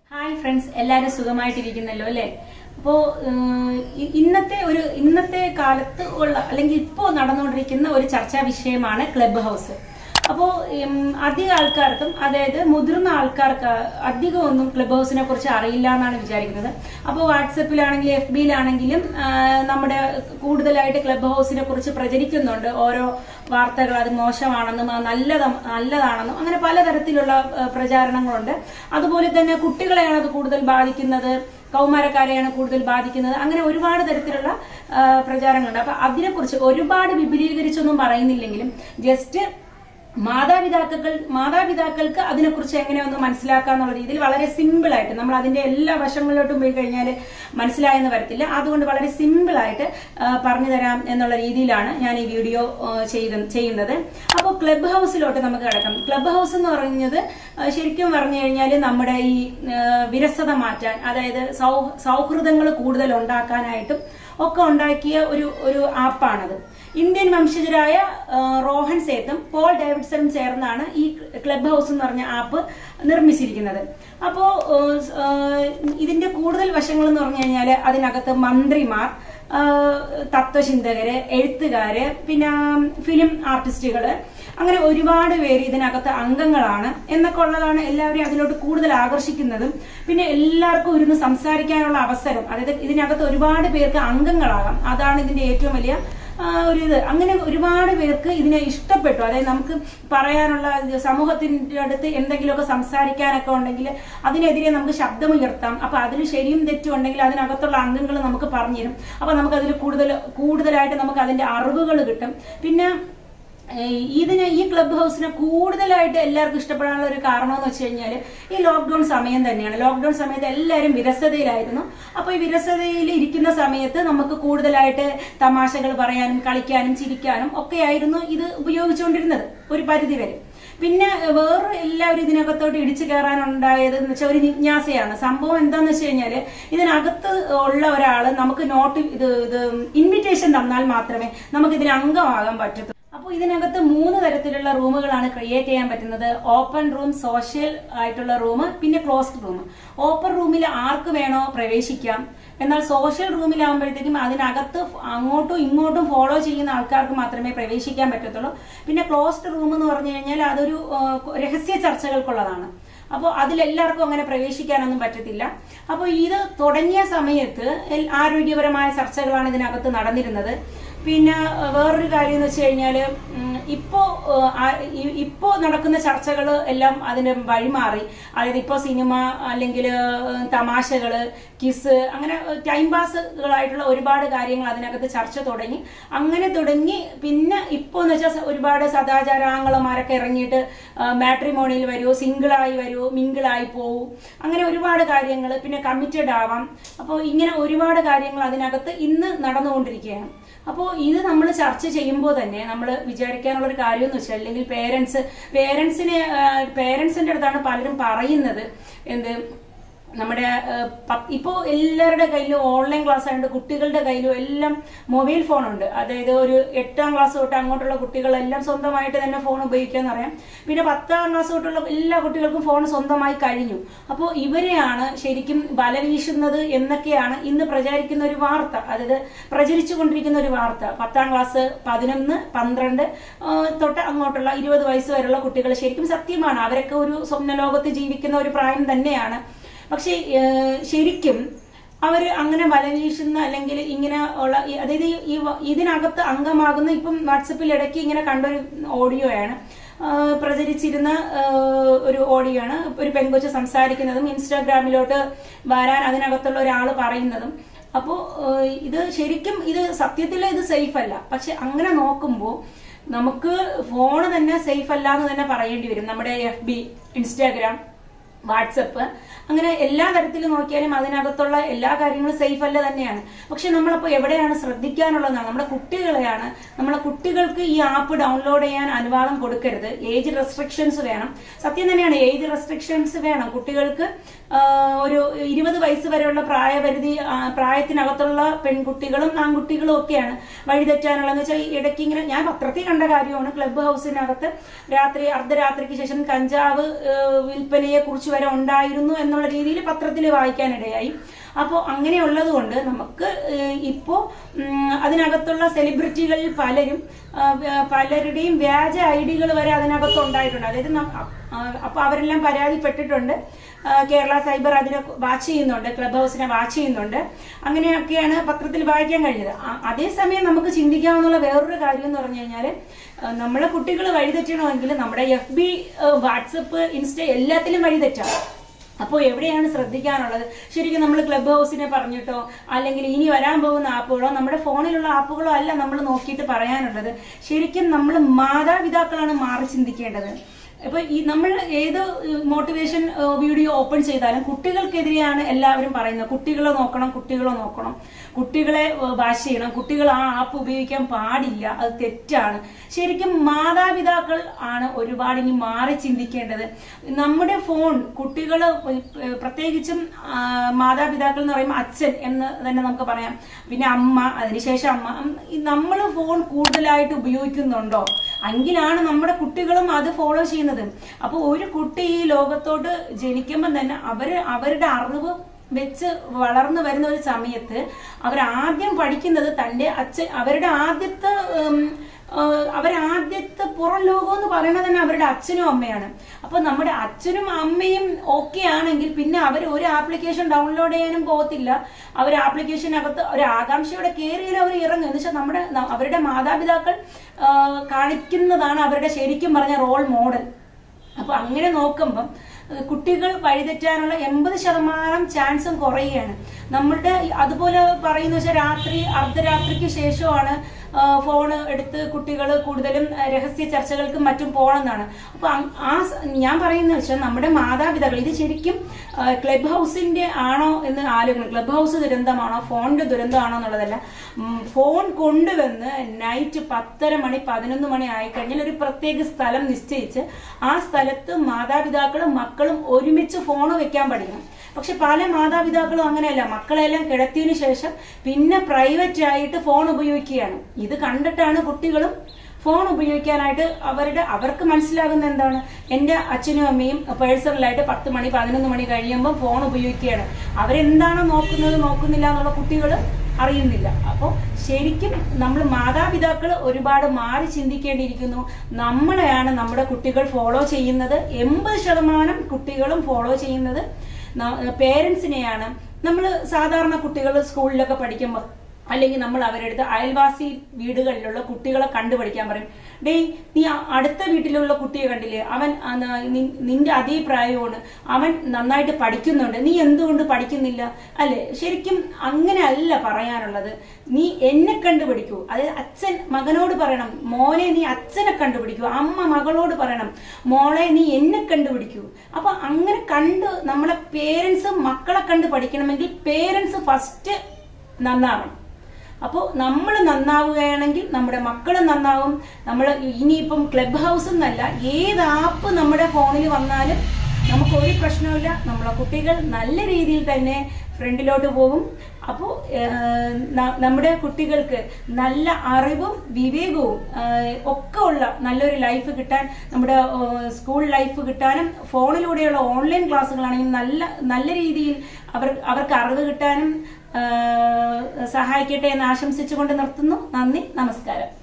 Hi friends, എല്ലാവരും സുഖമായിട്ടിരിക്കുന്നല്ലോ അല്ലേ? അപ്പോ ഇന്നത്തെ കാലത്ത് ഉള്ള അല്ലെങ്കിൽ ഇപ്പോൾ നടന്നുകൊണ്ടിരിക്കുന്ന ഒരു ചർച്ചാ വിഷയമാണ് ക്ലബ് ഹൗസ്. അപ്പോൾ അധികം ആൾക്കാർക്കും, അതായത് മുതിർന്ന ആൾക്കാർക്ക് അധികം ഒന്നും ക്ലബ് ഹൗസിനെ കുറിച്ച് അറിയില്ല എന്നാണ് വിചാരിക്കുന്നത്. അപ്പോൾ വാട്സപ്പിലാണെങ്കിലും എഫ് ബിയിലാണെങ്കിലും നമ്മുടെ കൂടുതലായിട്ട് ക്ലബ് ഹൗസിനെ കുറിച്ച് പ്രചരിക്കുന്നുണ്ട് ഓരോ വാർത്തകൾ. അത് മോശമാണെന്നും നല്ലതാണെന്നും അങ്ങനെ പലതരത്തിലുള്ള പ്രചാരണങ്ങളുണ്ട്. അതുപോലെ തന്നെ കുട്ടികളെയാണ് അത് കൂടുതൽ ബാധിക്കുന്നത്, കൗമാരക്കാരെയാണ് കൂടുതൽ ബാധിക്കുന്നത്. അങ്ങനെ ഒരുപാട് തരത്തിലുള്ള പ്രചാരണങ്ങളുണ്ട്. അപ്പൊ അതിനെക്കുറിച്ച് ഒരുപാട് വിപുലീകരിച്ചൊന്നും പറയുന്നില്ലെങ്കിലും ജസ്റ്റ് മാതാപിതാക്കൾക്ക് അതിനെക്കുറിച്ച് എങ്ങനെയൊന്ന് മനസ്സിലാക്കാന്നുള്ള രീതിയിൽ വളരെ സിമ്പിൾ ആയിട്ട്, നമ്മൾ അതിന്റെ എല്ലാ വശങ്ങളിലോട്ടും പോയി കഴിഞ്ഞാൽ മനസ്സിലായെന്ന് വരത്തില്ല. അതുകൊണ്ട് വളരെ സിമ്പിൾ ആയിട്ട് പറഞ്ഞു തരാം എന്നുള്ള രീതിയിലാണ് ഞാൻ ഈ വീഡിയോ ചെയ്യുന്നത്. അപ്പോൾ ക്ലബ് ഹൗസിലോട്ട് നമുക്ക് കിടക്കാം. ക്ലബ് ഹൗസ് എന്ന് പറയുന്നത് ശരിക്കും പറഞ്ഞു കഴിഞ്ഞാൽ നമ്മുടെ ഈ വിരസത മാറ്റാൻ, അതായത് സൗഹൃദങ്ങൾ കൂടുതൽ ഉണ്ടാക്കാനായിട്ടും ഒക്കെ ഉണ്ടാക്കിയ ഒരു ആപ്പാണത്. ഇന്ത്യൻ വംശജരായ റോഹൻ സേത്തും പോൾ ഡേവിഡ്സണും ചേർന്നാണ് ഈ ക്ലബ് ഹൗസ് എന്ന് പറഞ്ഞ ആപ്പ് നിർമ്മിച്ചിരിക്കുന്നത്. അപ്പോ ഇതിന്റെ കൂടുതൽ വശങ്ങൾ എന്ന് പറഞ്ഞു കഴിഞ്ഞാൽ അതിനകത്ത് മന്ത്രിമാർ, തത്വചിന്തകര്, എഴുത്തുകാര്, പിന്നെ ഫിലിം ആർട്ടിസ്റ്റുകള്, അങ്ങനെ ഒരുപാട് പേര് ഇതിനകത്ത് അംഗങ്ങളാണ് എന്നൊക്കെ ഉള്ളതാണ് എല്ലാവരെയും അതിലോട്ട് കൂടുതൽ ആകർഷിക്കുന്നതും. പിന്നെ എല്ലാവർക്കും ഇരുന്ന് സംസാരിക്കാനുള്ള അവസരം, അതായത് ഇതിനകത്ത് ഒരുപാട് പേർക്ക് അംഗങ്ങളാകാം, അതാണ് ഇതിന്റെ ഏറ്റവും വലിയ അങ്ങനെ ഒരുപാട് പേർക്ക് ഇതിനെ ഇഷ്ടപ്പെട്ടു. അതായത് നമുക്ക് പറയാനുള്ള, സമൂഹത്തിന്റെ അടുത്ത് എന്തെങ്കിലുമൊക്കെ സംസാരിക്കാനൊക്കെ ഉണ്ടെങ്കിൽ അതിനെതിരെ നമുക്ക് ശബ്ദമുയർത്താം. അപ്പൊ അതിൽ ശരിയും തെറ്റും ഉണ്ടെങ്കിൽ അതിനകത്തുള്ള അംഗങ്ങൾ നമുക്ക് പറഞ്ഞുതരും. അപ്പൊ നമുക്ക് അതിൽ കൂടുതലായിട്ട് നമുക്ക് അതിന്റെ അറിവുകൾ കിട്ടും. പിന്നെ ഈ ക്ലബ് ഹൗസിനെ കൂടുതലായിട്ട് എല്ലാവർക്കും ഇഷ്ടപ്പെടാനുള്ള ഒരു കാരണം എന്ന് വെച്ച് കഴിഞ്ഞാൽ ഈ ലോക്ക്ഡൌൺ സമയം തന്നെയാണ്. ലോക്ക്ഡൌൺ സമയത്ത് എല്ലാവരും വിരസതയിലായിരുന്നു. അപ്പൊ ഈ വിരസതയിൽ ഇരിക്കുന്ന സമയത്ത് നമുക്ക് കൂടുതലായിട്ട് തമാശകൾ പറയാനും കളിക്കാനും ചിരിക്കാനും ഒക്കെയായിരുന്നു ഇത് ഉപയോഗിച്ചുകൊണ്ടിരുന്നത് ഒരു പരിധി വരെ. പിന്നെ വേറെ എല്ലാവരും ഇതിനകത്തോട്ട് ഇടിച്ചു കയറാനുണ്ടായത് എന്ന് വെച്ചാൽ ഒരു ജിജ്ഞാസയാണ്. സംഭവം എന്താന്ന് വെച്ച് കഴിഞ്ഞാല് ഇതിനകത്ത് ഉള്ള ഒരാള് നമുക്ക് ഇൻവിറ്റേഷൻ തന്നാൽ മാത്രമേ നമുക്ക് ഇതിന് അംഗമാകാൻ പറ്റത്തുള്ളൂ. അപ്പോൾ ഇതിനകത്ത് 3 തരത്തിലുള്ള റൂമുകളാണ് ക്രിയേറ്റ് ചെയ്യാൻ പറ്റുന്നത്. ഓപ്പൺ റൂം, സോഷ്യൽ ആയിട്ടുള്ള റൂം, പിന്നെ ക്ലോസ്ഡ് റൂം. ഓപ്പൺ റൂമിൽ ആർക്ക് വേണോ പ്രവേശിക്കാം. എന്നാൽ സോഷ്യൽ റൂമിലാകുമ്പോഴത്തേക്കും അതിനകത്ത് അങ്ങോട്ടും ഇങ്ങോട്ടും ഫോളോ ചെയ്യുന്ന ആൾക്കാർക്ക് മാത്രമേ പ്രവേശിക്കാൻ പറ്റത്തുള്ളൂ. പിന്നെ ക്ലോസ്ഡ് റൂം എന്ന് പറഞ്ഞു കഴിഞ്ഞാൽ അതൊരു രഹസ്യ ചർച്ചകൾക്കുള്ളതാണ്. അപ്പോൾ അതിലെല്ലാവർക്കും അങ്ങനെ പ്രവേശിക്കാനൊന്നും പറ്റത്തില്ല. അപ്പോൾ ഇത് തുടങ്ങിയ സമയത്ത് ആരോഗ്യപരമായ ചർച്ചകളാണ് ഇതിനകത്ത് നടന്നിരുന്നത്. പിന്നെ വേറൊരു കാര്യം എന്ന് വെച്ച് കഴിഞ്ഞാല് ഇപ്പോ നടക്കുന്ന ചർച്ചകൾ എല്ലാം അതിന് വഴിമാറി. അതായത് ഇപ്പോ സിനിമ, അല്ലെങ്കിൽ തമാശകള്, കിസ്, അങ്ങനെ ടൈം പാസുകളായിട്ടുള്ള ഒരുപാട് കാര്യങ്ങൾ അതിനകത്ത് ചർച്ച തുടങ്ങി. അങ്ങനെ തുടങ്ങി പിന്നെ ഇപ്പോ എന്ന് വെച്ചാൽ ഒരുപാട് സദാചാരാംഗളമാരൊക്കെ ഇറങ്ങിയിട്ട് മാട്രിമോണിയിൽ വരൂ, സിംഗിളായി വരൂ, മിംഗിളായി പോവൂ, അങ്ങനെ ഒരുപാട് കാര്യങ്ങൾ. പിന്നെ കമ്മിറ്റഡ് ആവാം. അപ്പോൾ ഇങ്ങനെ ഒരുപാട് കാര്യങ്ങൾ അതിനകത്ത് ഇന്ന് നടന്നുകൊണ്ടിരിക്കുകയാണ്. അപ്പോൾ ഇത് നമ്മൾ ചർച്ച ചെയ്യുമ്പോൾ തന്നെ നമ്മൾ വിചാരിക്കാനുള്ള ഒരു കാര്യം എന്ന് വെച്ചാൽ, അല്ലെങ്കിൽ പേരൻസിന്റെ അടുത്താണ് പലരും പറയുന്നത് നമ്മുടെ ഇപ്പോ എല്ലാവരുടെ കയ്യിലും ഓൺലൈൻ ക്ലാസ് ആയതുകൊണ്ട് കുട്ടികളുടെ കയ്യിലും എല്ലാം മൊബൈൽ ഫോൺ ഉണ്ട്. അതായത് ഒരു 8ാം ക്ലാസ് തൊട്ട് അങ്ങോട്ടുള്ള കുട്ടികളെല്ലാം സ്വന്തമായിട്ട് തന്നെ ഫോൺ ഉപയോഗിക്കാന്ന് പറയാം. പിന്നെ 10ാം ക്ലാസ് തൊട്ടുള്ള എല്ലാ കുട്ടികൾക്കും ഫോൺ സ്വന്തമായി കഴിഞ്ഞു. അപ്പോൾ ഇവരെയാണ് ശരിക്കും വലവീശുന്നത് എന്നൊക്കെയാണ് ഇന്ന് പ്രചരിക്കുന്ന ഒരു വാർത്ത, അതായത് പ്രചരിച്ചുകൊണ്ടിരിക്കുന്ന ഒരു വാർത്ത. 10ാം ക്ലാസ്, 11, 12 തൊട്ട് അങ്ങോട്ടുള്ള 20 വയസ്സ് വരെയുള്ള കുട്ടികൾ ശരിക്കും സത്യമാണ്. അവരൊക്കെ ഒരു സ്വപ്നലോകത്ത് ജീവിക്കുന്ന ഒരു പ്രായം തന്നെയാണ്. പക്ഷെ ശരിക്കും അവര് അങ്ങനെ വലവീശുന്ന, അല്ലെങ്കിൽ ഇങ്ങനെ ഉള്ള, അതായത് ഇതിനകത്ത് അംഗമാകുന്ന, ഇപ്പം വാട്സപ്പിൽ ഇടയ്ക്ക് ഇങ്ങനെ കണ്ടൊരു ഓഡിയോയാണ്, പ്രചരിച്ചിരുന്ന ഒരു ഓഡിയോ ആണ്. ഒരു പെൺകൊച്ച് സംസാരിക്കുന്നതും ഇൻസ്റ്റാഗ്രാമിലോട്ട് വരാൻ അതിനകത്തുള്ള ഒരാൾ പറയുന്നതും. അപ്പോ ഇത് ശരിക്കും സത്യത്തിൽ ഇത് സേഫ് അല്ല. പക്ഷെ അങ്ങനെ നോക്കുമ്പോൾ നമുക്ക് ഫോണ് തന്നെ സേഫ് അല്ല എന്ന് തന്നെ പറയേണ്ടി വരും. നമ്മുടെ FB, ഇൻസ്റ്റാഗ്രാം, വാട്സപ്പ്, അങ്ങനെ എല്ലാ തരത്തിലും നോക്കിയാലും അതിനകത്തുള്ള എല്ലാ കാര്യങ്ങളും സേഫ് അല്ല തന്നെയാണ്. പക്ഷെ നമ്മളപ്പോൾ എവിടെയാണ് ശ്രദ്ധിക്കാനുള്ളതാണ്? നമ്മുടെ കുട്ടികളെയാണ്. നമ്മളെ കുട്ടികൾക്ക് ഈ ആപ്പ് ഡൗൺലോഡ് ചെയ്യാൻ അനുവാദം കൊടുക്കരുത്. ഏജ് റെസ്ട്രിക്ഷൻസ് വേണം. സത്യം തന്നെയാണ്, ഏജ് റെസ്ട്രിക്ഷൻസ് വേണം. കുട്ടികൾക്ക് ഒരു 20 വയസ്സ് വരെയുള്ള പ്രായത്തിനകത്തുള്ള പെൺകുട്ടികളും ആൺകുട്ടികളും ഒക്കെയാണ് വഴിതെറ്റാനുള്ളതെന്ന് വെച്ചാൽ, ഇടയ്ക്ക് ഇങ്ങനെ ഞാൻ പത്രത്തിൽ കണ്ട കാര്യമാണ്, ക്ലബ് ഹൗസിനകത്ത് അർദ്ധരാത്രിക്ക് ശേഷം കഞ്ചാവ് വിൽപ്പനയെ കുറിച്ച് മാർച്ച് വരെ ഉണ്ടായിരുന്നു എന്നുള്ള രീതിയിൽ പത്രത്തിൽ വായിക്കാനിടയായി. അപ്പോൾ അങ്ങനെയുള്ളത് കൊണ്ട് നമുക്ക് ഇപ്പോ അതിനകത്തുള്ള സെലിബ്രിറ്റികളിൽ പലരുടെയും വ്യാജ ഐഡികൾ വരെ അതിനകത്ത് ഉണ്ടായിട്ടുണ്ട്. അതായത് അപ്പൊ അവരെല്ലാം പരാതിപ്പെട്ടിട്ടുണ്ട്. കേരള സൈബർ അതിനെ വാച്ച് ചെയ്യുന്നുണ്ട്, ക്ലബ് ഹൗസിനെ വാച്ച് ചെയ്യുന്നുണ്ട്. അങ്ങനെയൊക്കെയാണ് പത്രത്തിൽ വായിക്കാൻ കഴിഞ്ഞത്. അതേസമയം നമുക്ക് ചിന്തിക്കാവുന്ന വേറൊരു കാര്യം എന്ന് പറഞ്ഞു കഴിഞ്ഞാല്, നമ്മളെ കുട്ടികൾ വഴിതെറ്റണമെങ്കിൽ നമ്മുടെ FB, വാട്സപ്പ്, ഇൻസ്റ്റ എല്ലാത്തിലും വഴിതെറ്റാം. അപ്പോൾ എവിടെയാണ് ശ്രദ്ധിക്കാനുള്ളത്? ശരിക്കും നമ്മൾ ക്ലബ് ഹൗസിനെ പറഞ്ഞിട്ടോ അല്ലെങ്കിൽ ഇനി വരാൻ പോകുന്ന ആപ്പുകളോ നമ്മുടെ ഫോണിലുള്ള ആപ്പുകളോ അല്ല നമ്മൾ നോക്കിയിട്ട് പറയാനുള്ളത്. ശരിക്കും നമ്മൾ മാതാപിതാക്കളാണ് മാറി ചിന്തിക്കേണ്ടത്. ഇപ്പൊ നമ്മൾ ഏത് മോട്ടിവേഷൻ വീഡിയോ ഓപ്പൺ ചെയ്താലും കുട്ടികൾക്കെതിരെയാണ് എല്ലാവരും പറയുന്നത്. കുട്ടികളെ നോക്കണം, കുട്ടികളെ വാശ് ചെയ്യണം, കുട്ടികൾ ആ ആപ്പ് ഉപയോഗിക്കാൻ പാടില്ല, അത് തെറ്റാണ്. ശരിക്കും മാതാപിതാക്കൾ ആണ് ഒരുപാട് ഇനി മാറി ചിന്തിക്കേണ്ടത്. നമ്മുടെ ഫോൺ കുട്ടികൾ, പ്രത്യേകിച്ചും മാതാപിതാക്കൾ എന്ന് പറയുമ്പോൾ അച്ഛൻ എന്ന് തന്നെ നമുക്ക് പറയാം, പിന്നെ അമ്മ, അതിനുശേഷം അമ്മ, നമ്മൾ ഫോൺ കൂടുതലായിട്ട് ഉപയോഗിക്കുന്നുണ്ടോ എങ്കിലാണ് നമ്മുടെ കുട്ടികളും അത് ഫോളോ ചെയ്യുന്നത്. അപ്പൊ ഒരു കുട്ടി ഈ ലോകത്തോട്ട് ജനിക്കുമ്പോൾ തന്നെ അവരുടെ അറിവ് വെച്ച് വളർന്നു വരുന്ന ഒരു സമയത്ത് അവരാദ്യം പഠിക്കുന്നത് അവരാദ്യത്തെ പുറം ലോകം എന്ന് പറയുന്നത് തന്നെ അവരുടെ അച്ഛനും അമ്മയാണ്. അപ്പൊ നമ്മുടെ അച്ഛനും അമ്മയും ഓക്കെ ആണെങ്കിൽ പിന്നെ അവർ ഒരു ആപ്ലിക്കേഷൻ ഡൗൺലോഡ് ചെയ്യാനും പോകത്തില്ല. അവർ ആപ്ലിക്കേഷനകത്ത് ഒരു ആകാംക്ഷയോടെ കയറിയാൽ അവർ ഇറങ്ങും. എന്ന് വെച്ചാൽ അവരുടെ മാതാപിതാക്കൾ കാണിക്കുന്നതാണ് അവരുടെ ശരിക്കും പറഞ്ഞ റോൾ മോഡൽ. അപ്പൊ അങ്ങനെ നോക്കുമ്പം കുട്ടികൾ വഴിതെറ്റാനുള്ള 80% ചാൻസും കുറയുകയാണ്. നമ്മളുടെ അതുപോലെ പറയുന്ന വെച്ചാൽ അർദ്ധരാത്രിക്ക് ശേഷമാണ് ഫോൺ എടുത്ത് കുട്ടികൾ കൂടുതലും രഹസ്യ ചർച്ചകൾക്കും മറ്റും പോകണമെന്നാണ്. അപ്പൊ ഞാൻ പറയുന്നത് വെച്ചാൽ നമ്മുടെ മാതാപിതാക്കൾ ഇത് ശരിക്കും ക്ലബ് ഹൗസിന്റെ ആണോ എന്ന് ആലോചിക്കണം. ക്ലബ് ഹൗസ് ദുരന്തമാണോ ഫോണിന്റെ ദുരന്തമാണോ എന്നുള്ളതല്ല. ഫോൺ കൊണ്ടുവന്ന് നൈറ്റ് 10:30 മണി 11 മണി ആയിക്കഴിഞ്ഞാൽ ഒരു പ്രത്യേക സ്ഥലം നിശ്ചയിച്ച് ആ സ്ഥലത്ത് മാതാപിതാക്കളും മക്കളും ഒരുമിച്ച് ഫോൺ വെക്കാൻ പഠിക്കണം. പക്ഷെ പല മാതാപിതാക്കളും അങ്ങനെയല്ല. മക്കളെല്ലാം കിടത്തിയതിനു ശേഷം പിന്നെ പ്രൈവറ്റ് ആയിട്ട് ഫോൺ ഉപയോഗിക്കുകയാണ്. ഇത് കണ്ടിട്ടാണ് കുട്ടികളും ഫോൺ ഉപയോഗിക്കാനായിട്ട് അവർക്ക് മനസ്സിലാകുന്ന എന്താണ്, എന്റെ അച്ഛനും അമ്മയും പേഴ്സണലായിട്ട് 10 മണി 11 മണി കഴിയുമ്പോൾ ഫോൺ ഉപയോഗിക്കുകയാണ്. അവരെന്താണോ നോക്കുന്നില്ല എന്നുള്ള കുട്ടികൾ അറിയുന്നില്ല. അപ്പോൾ ശരിക്കും നമ്മൾ മാതാപിതാക്കൾ ഒരുപാട് മാറി ചിന്തിക്കേണ്ടിയിരിക്കുന്നു. നമ്മളെയാണ് നമ്മുടെ കുട്ടികൾ ഫോളോ ചെയ്യുന്നത്. 80% കുട്ടികളും ഫോളോ ചെയ്യുന്നത് പേരൻസിനെയാണ്. നമ്മൾ സാധാരണ കുട്ടികൾ സ്കൂളിലൊക്കെ പഠിക്കുമ്പോൾ അല്ലെങ്കിൽ നമ്മൾ അവരെടുത്ത് അയൽവാസി വീടുകളിലുള്ള കുട്ടികളെ കണ്ടുപഠിക്കാൻ പറയും. നീ അടുത്ത വീട്ടിലുള്ള കുട്ടിയെ കണ്ടില്ലേ, അവൻ നിന്റെ അതേ പ്രായമാണ്, അവൻ നന്നായിട്ട് പഠിക്കുന്നുണ്ട്, നീ എന്തുകൊണ്ട് പഠിക്കുന്നില്ല അല്ലെ? ശരിക്കും അങ്ങനെ അല്ല പറയാനുള്ളത്. നീ എന്നെ കണ്ടുപിടിക്കൂ. അതായത് അച്ഛൻ മകനോട് പറയണം, മോനെ നീ അച്ഛനെ കണ്ടുപിടിക്കൂ. അമ്മ മകളോട് പറയണം, മോളെ നീ എന്നെ കണ്ടുപിടിക്കൂ. അപ്പൊ അങ്ങനെ നമ്മളെ പേരൻസ് മക്കളെ കണ്ട് പഠിക്കണമെങ്കിൽ പേരൻസ് ഫസ്റ്റ് നന്നാവണം. അപ്പോൾ നമ്മൾ നന്നാവുകയാണെങ്കിൽ നമ്മുടെ മക്കളും നന്നാവും. നമ്മൾ ഇനിയിപ്പം ക്ലബ് ഹൗസ് എന്നല്ല, ഏത് ആപ്പ് നമ്മുടെ ഫോണിൽ വന്നാലും നമുക്കൊരു പ്രശ്നമില്ല. നമ്മളെ കുട്ടികൾ നല്ല രീതിയിൽ തന്നെ ഫ്രണ്ടിലോട്ട് പോകും. അപ്പോൾ നമ്മുടെ കുട്ടികൾക്ക് നല്ല അറിവും വിവേകവും ഒക്കെ ഉള്ള നല്ലൊരു ലൈഫ് കിട്ടാൻ, നമ്മുടെ സ്കൂൾ ലൈഫ് കിട്ടാനും ഫോണിലൂടെയുള്ള ഓൺലൈൻ ക്ലാസ്സുകളാണെങ്കിൽ നല്ല രീതിയിൽ അവർക്ക് അറിവ് കിട്ടാനും സഹായിക്കട്ടെ എന്ന് ആശംസിച്ചുകൊണ്ട് നിർത്തുന്നു. നന്ദി, നമസ്കാരം.